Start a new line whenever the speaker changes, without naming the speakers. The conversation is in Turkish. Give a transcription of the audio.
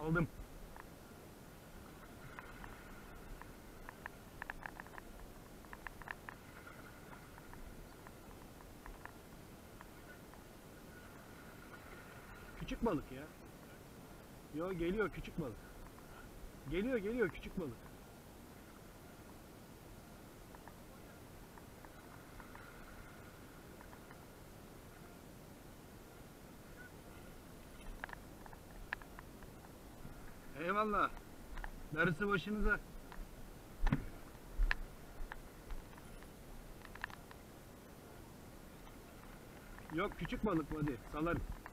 Aldım. Küçük balık ya. Yo, geliyor küçük balık. Geliyor küçük balık. Eyvallah. Darısı başınıza. Yok, küçük balık hadi salarım.